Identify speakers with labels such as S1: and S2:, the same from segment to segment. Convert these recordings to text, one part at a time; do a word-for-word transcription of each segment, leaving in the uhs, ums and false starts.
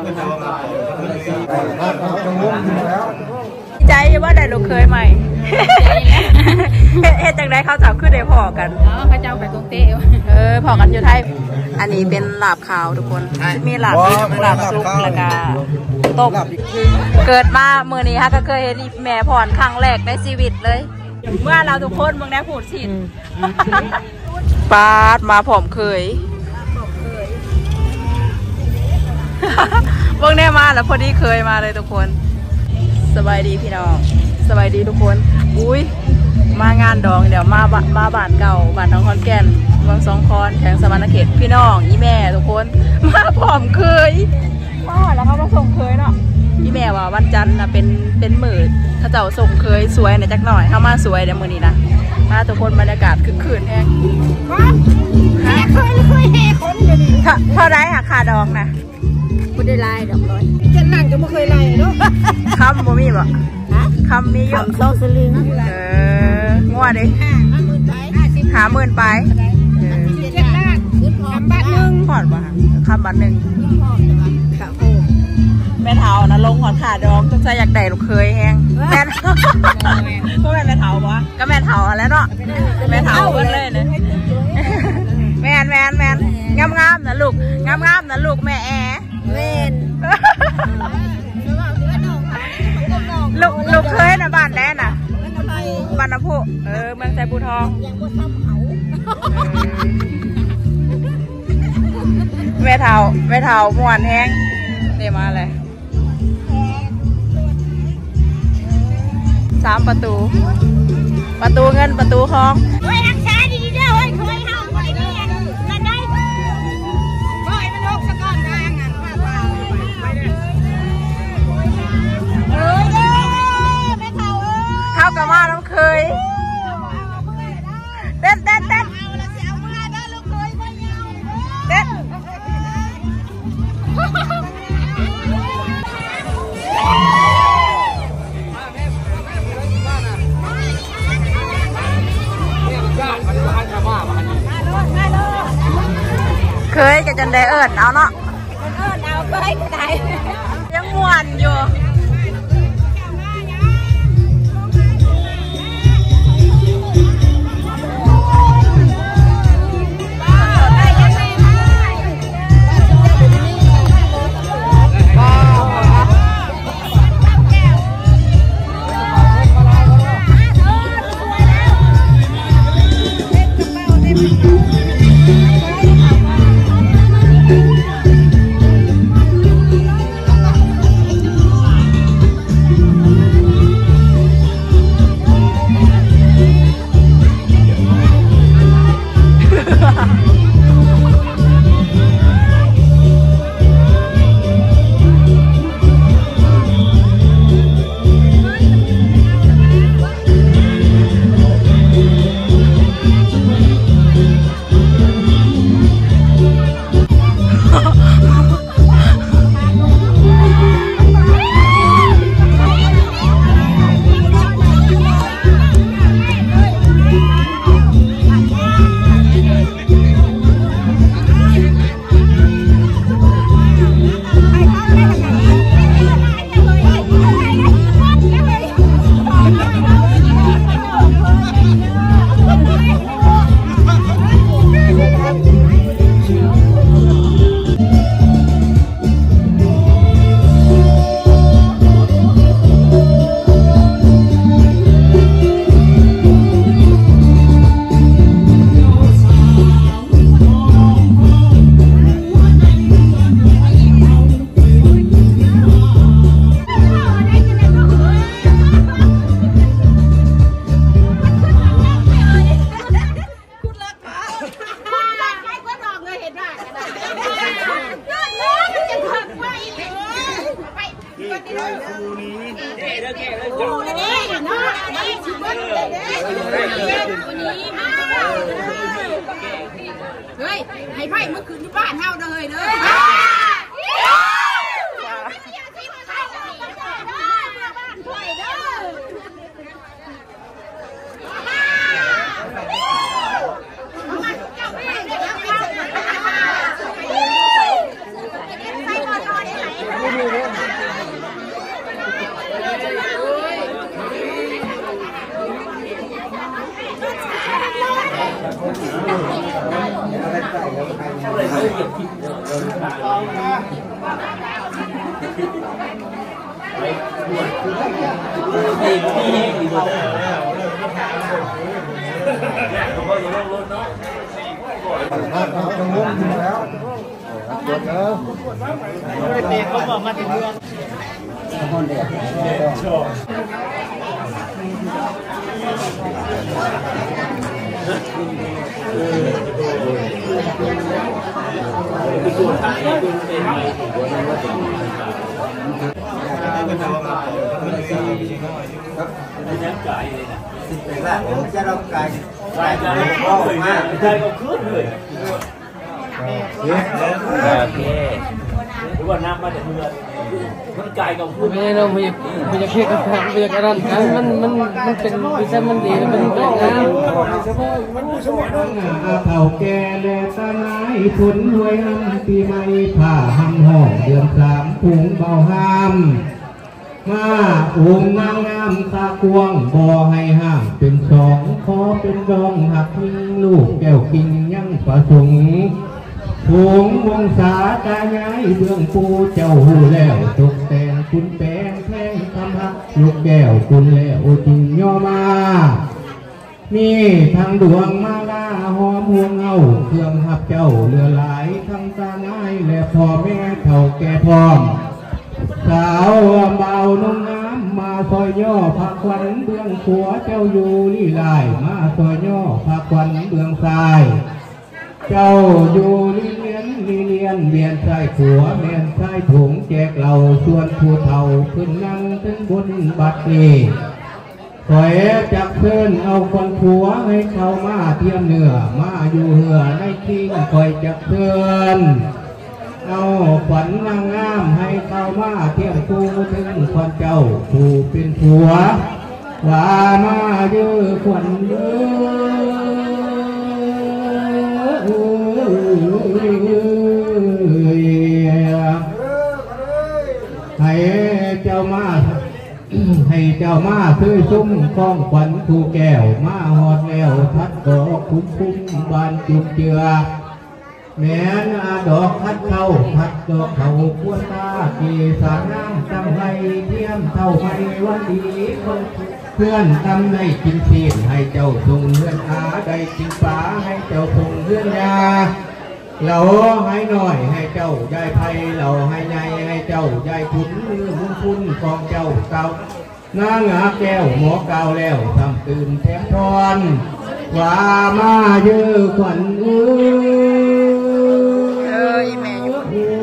S1: ใจว่าได้ลูกเคยใหม่เฮ็ดจังได้เขาจับขึ้นได้พอกัน
S2: อ๋อพระเจ้าไปกรุงเทพ
S1: เออพอกันอยู่ไทยอันนี้เป็นลาบขาวทุกคนมีลาบลาบซุปแล้วก็ต้มเกิดมาเมื่อนี้ฮะก็เคยเห็นแม่พรครั้งแรกในชีวิตเลยเมื่อเราทุกคนเมืองแนพูดสิปาดมาผอมเคยเมืองแนมาแล้วพอดีเคยมาเลยทุกคนสบายดีพี่น้องสบายดีทุกคนอุ้ยมางานดองเดี๋ยวมามาบ้านเก่าบ้านน้องคอนแก่นเมืองสองคอนแข่งสมรรถเขตพี่น้องอีแม่ทุกคนมาผอมเคยมาแล้วเขามาส่งเคยเนาะอีแม่ว่าวันจันทร์นะเป็นเป็นหมื่นเขาเจ้าส่งเคยสวยหน่อยจักหน่อยเข้ามาสวยเดี๋ยวมือนี้นะมาทุกคนบรรยากาศคึกคืนแห้งฮะเคยเคยเฮคนเดี๋ยวนี้เท่าไรอะค่าดองนะไม่ได้ไล่ดอกร้อยฉันนั่งก็ไม่เคยไล่เนาะคำบ่มีบ่คำมีอยู่โซสลิงเอองัวดิหาหมื่นไปเจ็ดล้านคำบัตรหนึ่งผ่อนป่ะคำบัตรหนึ่งแม่เท้านะลงหอดขาดองจงใจอยากได้ลูกเคยแห้งแม่ก็แม่แม่เท้าปะก็แม่เท้าแล้วเนาะแม่เท้ากันเลยเนี่ยแมนแมนแมนงามงามนะลูกงามงามนะลูกแม่แอเวนลูกลูกเคยนะบ้านแน่น่ะบ้านน้ำพุเออเมืองไซบูทองแม่เท้าแม่เท้าหมวนแห้งเดี๋ยวมาเลยสามประตูประตูเงินประตูทองเฮ้ยรักษาดีๆเด้อเฮ้ยเคยเฮาไว้นี่กันได้เฮ้ยมันลกสะก้อนนางอ่ะป้าๆไปเด้อเอ้ยเด้อแม่เฒ่าเอ้ยเฮากับมาน้ำเคยเต้นเต้นเต้นเอาละสิเอามาเด้อลูกเคยบ่ยาวเต้นเคยกับจันได้เอิญเอาเนาะเอิญเอาเคยกับได้ยังม่วนอยู่เฮ้ยให้ไพ่เมื่อคืนที่บ้านเฮาเลยเด้อ
S2: เขาบอกมาถึงเมืองคนเดียวจะเราไก่ไก่จะเราเลยนะไก่ก็ขึ้นเลยโอเคหรือว่าน้ำมาจากเมืองมันไก่ก็ขึ้นไม่ใช่เราไม่ไม่จะเคี่ยวกับไม่จะกระดันมันมันมันเป็นวิชามันดีมันเป็นน้ำเท่าแก่แลตาไม้ผลรวยอันปีใหม่ผ่าหำห่อเดือนสามพุงเบาห้ามมาองค์นางงามตากวงบ่อให้ห้ามเป็นสองขอเป็นรองหักลูกแก้วกินยังประสงค์ผงวงศาตาย้ายเบื้องปูเจ้าหูแล้วตกแต่งคุณแปลงแพงทำฮักลูกแก้วคุณแล้วจริงย่อมานี่ทางดวงมาลาหอมห่วงเอาเครื่องหับเจ้าเรือหลายทั้งตาง่ายและพ่อแม่เท่าแก่พร้อมสาวเบาน้องน้ำมาซอยย่อผักควันเบื้องขัวเจ้าอยู่ลี่ลายมาซอยย่อผักควันเบื้องซ้ายเจ้าอยู่ลี่เลียนลี่เลียนเบียนใส่ขัวเบียนใส่ถุงแจกเหล่าส่วนผู้เฒ่าขึ้นนั่งถึงบนบัดนี้คอยจับเพื่อนเอาคนผัวให้เข้ามาเทียมเนื้อมาอยู่เหือในทิ้งคอยจับเพื่อนเอาขวัญนางงามให้เข้ามาเทียมคู่ถึงคนเจ้าผู้เป็นผัวว่ามาเยอะขวัญเยอะให้เจ้ามาให้เจ้ามาซื้อซุ้มกองขวัญผู้แก้วมาหอดแล้วทัดดอกคุ้มคุ้มบานจุกเจือแม่นดอกพัดเข้าพัดดอกเขาพวตากีสาน้ำตั้งให้เทียมเท่าให้วันดีเพื่อนทำได้กินซีนให้เจ้าส่งเพื่อนอาได้กินปลาให้เจ้าส่งเพื่อนยาเราให้หน่อยให้เจ้ายายไผ่เราให้ใหญ่ให้เจ้ายายขุนหุ้นคุ้นกองเจ้าเก่านางหาแก้วหมอเก่าแล้วทำตื่นแถมทอนว่ามาเยอะขวัญเอ้
S1: เอออีเมย์อยู่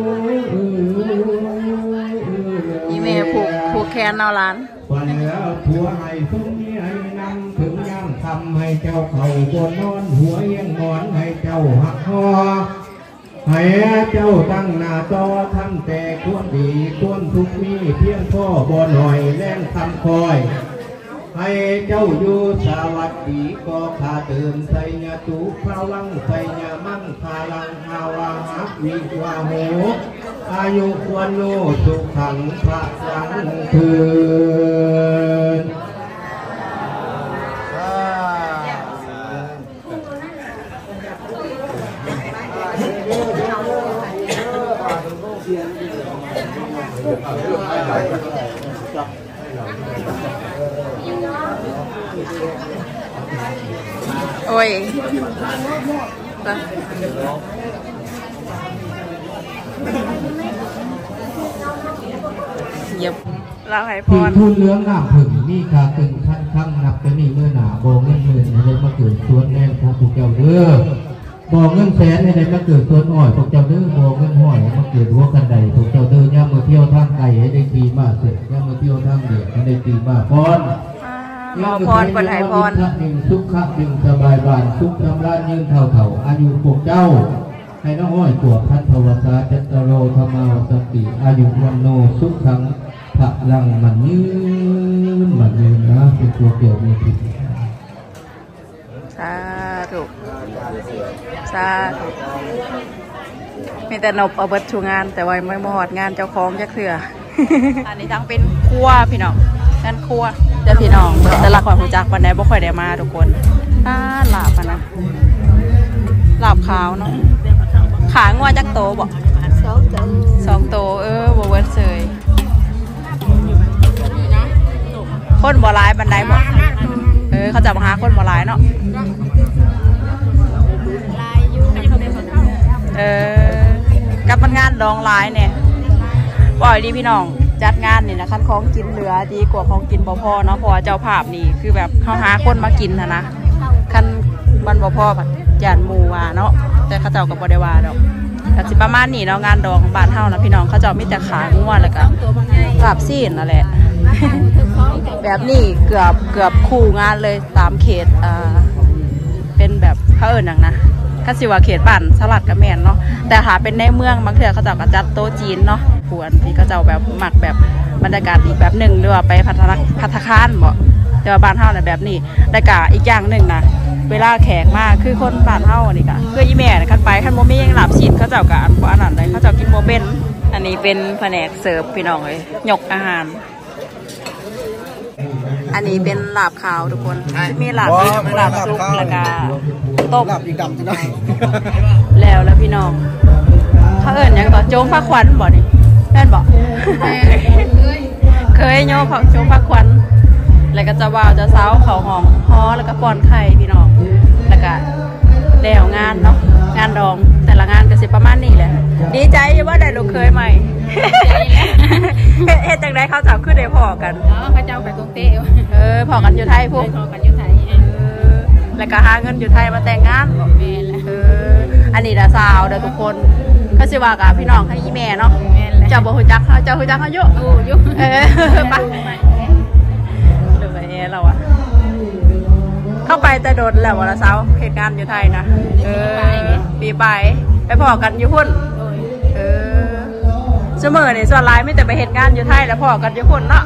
S1: อีเมย์ผูกผูกแขนเอาล้าน
S2: วันแล้วผัวให้ซุ้มนี้ให้นำถึงย่างทำให้เจ้าเข่าบนนอนหัวเยี่ยงนอนให้เจ้าหักคอให้เจ้าตั้งหน้าจอทำแต่ควรดีควรทุกมีเพียงพ่อบ่หน่อยแล่นทำคอยให้เจ้าอยู่สวัสดีก็ขาตื่นใส่ยาตุพาวังใส่ยามั่งพาลังฮาวาฮักวิวาโหอายุวันโนสุขังพระสังคืน
S1: โอ้ยไปเย็บเราให้พร
S2: ทุนเลื้องหน้าผึ่งนี่คาตึงขั้นข้างนับจะนี่เมื่อหนาโบเงินหมื่นให้ได้มาเกิดส่วนแน่นของพวกเจ้าเด้อโบเงินแสนให้ได้มาเกิดส่วนอ่อยพวกเจ้าเด้อโบเงินห้อยให้มาเกิดหัวกันใดพวกเจ้าเด้อย่ามาเที่ยวทางไก่ให้ได้ตีมาเสร็จย่ามาเที่ยวทางเดียดให้ได้ตีมาพร
S1: หมอพรคนไทยพร
S2: สุขะดึงสบายบานสุขทำร้านยืนเท่าเท่าอายุพวกเจ้าให้น้องห้อยตัวพัทวสาจัตโรธรรมาวสติอายุวันโนสุขขังพลังมันยืนมันยืนนะเป็นตัวเกี่ยวมีผิด
S1: สาธุสาธุมีแต่นบเอาเบิดชูงานแต่ว่าไม่มาหอดงานเจ้าของจะเถื่อ อันนี้ทั้งเป็นครัวพี่น้องนั่นครัวเจ้าพี่น้องแต่ละคนหูจักวันไหนบ่ค่อยได้มาทุกคนอ่าหลาบอ่ะนะหลาบขาวเนาะขางัวจักโตบ่สองโตสองโตเออบ่เวิร์ดเซยคนบ่ร้ายบันไดบ่เออเขาจะมาหาคนบ่ร้ายเนาะเออกับงานดองร้ายเนี่ยบ่อยดีพี่น้องจัดงานนี่นะขั้นของกินเหลือดีกว่าของกินบ่พอเนาะเพราะว่าเจ้าภาพนี่คือแบบเขาหาคนมากินนะนะขั้นบันบ่พอแบบจานหมูว่าเนาะแต่เขาเจ้ากับบ่ได้ว่าดอกแต่สิประมาณนี้เนาะงานดองบ้านเฮานะพี่น้องเขาเจ้ามีแต่ขางัวแล้วก็กราบซีนนั่นแหละ แบบนี้เกือบเกือบคู่งานเลยตามเขตอ่าเป็นแบบเขาเอิญอย่างนะก็สิว่าเขตบ้านสลัดกับแมนเนาะแต่หาเป็นในเมืองบางเทื่อเขาเจ้าก็จัดโต๊ะจีนเนาะผวนที่เขาเจ้าแบบหมักแบบบรรยากาศอีกแบบหนึ่งหรือว่าไปพัฒนาพัฒคารบ่แต่ว่าบ้านเฮาเนี่ยแบบนี้ได้กะอีกอย่างหนึ่งนะเวลาแขกมาคือคนบ้านเฮานี่กะคืออีแม่คันไปคันโมมี่ยังหลับฉีดเขาเจ้ากะอันบ่อันนั้นเลยเขาเจ้ากินโมเป็นอันนี้เป็นแผนกเสิร์ฟพี่น้องเลยยกอาหารอันนี้เป็นลาบขาวทุกคนมีลาบลาบซุปแล้วก็ต้มลาบอีกดำได้แล้วแล้วพี่น้องเขาเอิญยังต่อโจ๊กผักควันบ่นี่เอิญบ่เคยโยผักโจ๊กผักควันแล้วก็จะว่าวจะเซ้าเขาหอมฮอแล้วก็ป้อนไข่พี่น้องแล้วก็แล้วงานเนาะงานดองแต่ละงานก็สิประมาณนี้แหละดีใจว่าได้ลูกเคยใหม่เฮ็ดจังไดเขาจับขึ้นได้พอกัน
S3: อ๋อเขาเจ้าไปกรุงเทพ
S1: เออพอกันอยู่ไทยพวก
S3: พอกันอยู่ไทย
S1: แล้วก็หาเงินอยู่ไทยมาแต่งงานเอออันนี้ละสาวเด้อทุกคนเขาสิว่ากับพี่น้องให้อีแม่เนาะเจ้าบ่ฮู้จักเขาเจ้าฮู้จักเขาอยู่
S3: โอ้อยู่
S1: เออไปดูไปเอเราอะเข้าไปแต่โดนแล้ววันละสาวเหตุการณ์อยู่ไทยนะเออปีไปไปพอกันอยู่พุ่นเออเสมอเนี่ยส่วนร้ายไม่แต่ไปเหตุการณ์อยู่ไทยแล้วพอกันอยู่พุ่นเนาะ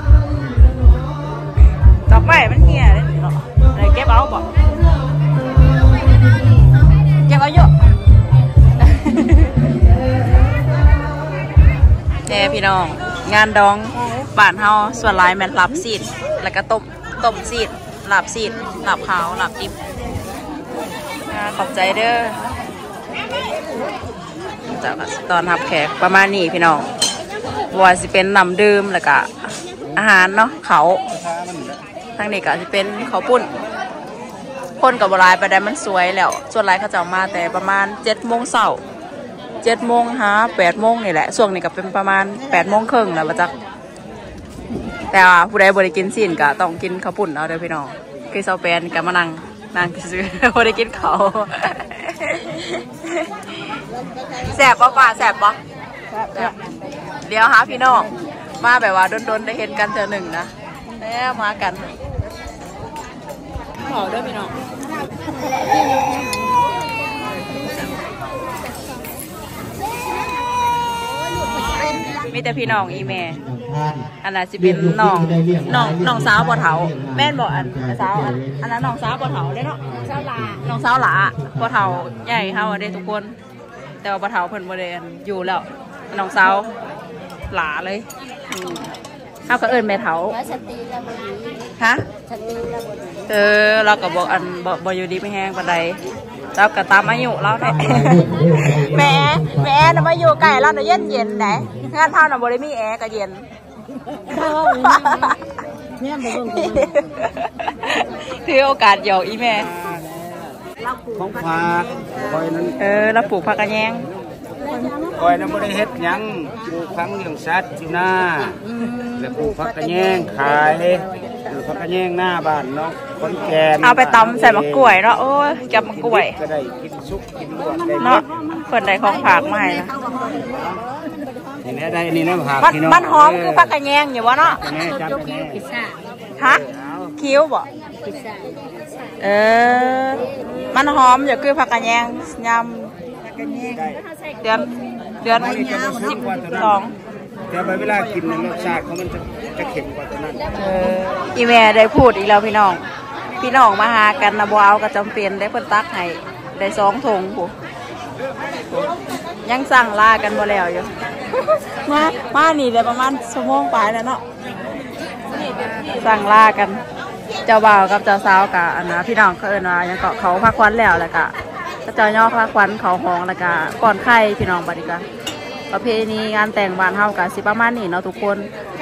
S1: ต่อไปมันเหี้ยเลยเนาะอะไรเก็บเอาบ่เก็บเอาเยอะแน่พี่น้องงานดองบ้านเฮาส่วนร้ายแม่นหลับซีดแล้วก็ต้มต้มซีดหลับซีดหลับขาวหลับดิบขอบใจเด้อจากตอนรับแขกประมาณนี้พี่น้องว่าสิเป็นน้ำดื่มแล้วก็อาหารเนาะเขาทางนี้ก็จะเป็นเขาปุ่นคนกับโบราณไปได้มันสวยแล้วส่วนไรเขาจะมาแต่ประมาณเจ็ดโมงเช้าเจ็ดโมงฮะแปดโมงนี่แหละช่วงนี้ก็เป็นประมาณแปดโมงครึ่งแล้วมาจากแต่ว่าผู้ใดบริกินสินก็ต้องกินข้าวปุ่นเอาเด้อพี่น้องคือเซาแปนกับมานั่งนั่งซื้อบริกินเขาแสบปะป่าแสบปะเดี๋ยวหาพี่น้องมาแบบว่าโดนๆได้เห็นกันเจอหนึ่งนะแล้วมากันขอด้วยพี่น้องมีแต่พี่น้องอีแม่อันนั้นสิเป็นน้องน้องน้องสาวบ่เฒ่าแม่นบ่อันสาวอันนั้นน้องสาวบ่เฒ่าได้เนาะสาวหลาน้องสาวหลาบ่เฒ่าใหญ่เฮาได้ทุกคนแต่ว่าบ่เฒ่าเพิ่นบ่ได้อยู่แล้วน้องสาวหลาเลยเฮาก็เอิ้นแม่เฒ่าฮะเออเราก็บอกอันบ่บ่อยู่ดีไม่แห้งปานใดเราก็ตามอายุเราได้แม่แม่น่ะมาอยู่ใกล้เราน่ะเย็นเย็นไหนงานเท่าน่ะบ่ได้มีแอร์ก็เย็นคือโอกาสหยอกอีแม่
S2: ของฝากคอยนั้น
S1: เออเราปลูกผักกระแยง
S2: คอยนั้นบ่ได้เฮ็ดหยังปลูกพังเลี้ยงสัตว์อยู่หน้าแล้วปลูกผักกระแยงขายปลูกผักกระแยงหน้าบ้านเนาะคนแก่
S1: เอาไปตำใส่มะกล้วยเนาะโอ้ยจับมะกล้วย
S2: ก็ได้กินซุปกินลวกได้
S1: เนาะเพิ่นได้ของฝากมาให้นะ
S2: นี่นะได้นี่นะผักพี่น้อง
S1: มันหอมคือผักกระแยงอยู่วะเนาะฮะคิ้วบ่เออมันหอมอยู่คือผักกระแยงยำเดือนเดือนสิบสอง
S2: แต่เวลากินรสชาติเขามันจะจะเค็มกว่าตัวนั้น
S1: เอออีแม่ได้พูดอีกแล้วพี่น้องพี่น้องมาหากันนะบ่เอาก็จำเป็นได้เพิ่นตักให้ได้สองถุงปุ๊ยังสั่งลากันบ่แล้วอยู่ มามานี่ได้ประมาณชั่วโมงปลายแล้วเนาะสั่งลากันเจ้าบ่าวกับเจ้าสาวกะอันนะพี่น้องเขาเอิ้นว่ายังเกาะเขาพักควันแล้วแล้วกะเจ้าย่อพักควันเขาห้องแล้วกะก่อนไข่พี่น้องบัดนี้กะประเพณีงานแต่งบ้านเฮากะสิประมาณนี้เนาะทุกคน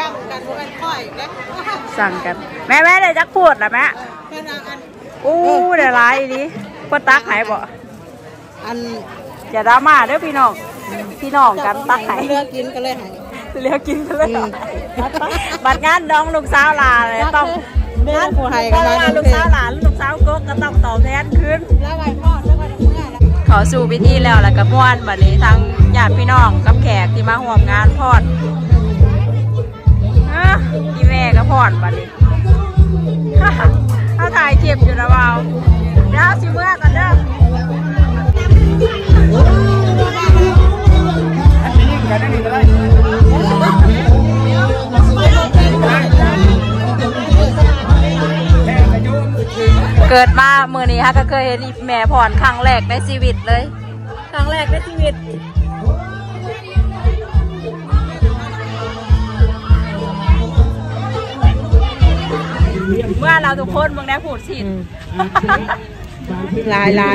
S1: สั่งกันแม่แม่ได้จักพูดล่ะแม่อู้ได้หลายดิเพิ่นตักให้บ่อันอย่าดราม่าเด้อพี่น้องพี่น้องกันตักให้เลือกกินกันเลยให้เลือกกินกันเลยบัดงานน้องลูกสาวลาเลยต้องงานผู้ให้กันมาลูกสาวหลานลูกสาวโก๊กก็ต้องตอบแทนคืนแล้วไว้พ่อแล้วก็เมื่อแล้วขอสู่พิธีแล้วแล้วก็ม่วนบัดนี้ทั้งญาติพี่น้องกับแขกที่มาร่วมงานพอดพี่แม่ก็พอดบัดนี้ถ้าถ่ายเก็บอยู่นะเบาแล้วสิเมื่อกันเด้อเกิดมาเมื่อนี้ฮะก็เคยเห็นแม่พรครั้งแรกในชีวิตเลยครั้งแรกในชีวิตเมื่อเราทุกคนมึงได้พูดสิลายลาย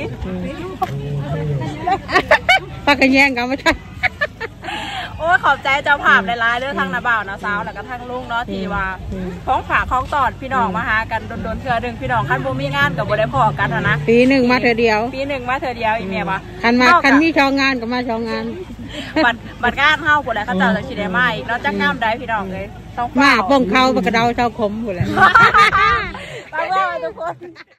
S1: ปากกันแย่งกันไม่ใช่โอ้ขอบใจเจ้าภาพหลายๆเรื่องทางนาบ่าวนาสาวแล้วก็ทางลุงเนาะที่ว่าของฝากของตอดพี่น้องมาหากันโดนๆเทื่อหนึ่งพี่น้องคันบ่มีงานกับบ่ได้พอกันนะ
S3: ปีหนึ่งมาเธอเดียว
S1: ปีหนึ่งมาเธอเดียวอีเมียปะ
S3: คันมาคันมีช่องงานก็มาช่องงาน
S1: บัดบัดงานเฮาผู้ใดเขาเจ้าจะคิดได้มาอีกเนาะจักงามได้พี่น้องเลยต้อง
S3: มาป้องเขาปากกระเดาเจ้าขมผู้ใด
S1: ไปว่าทุกคน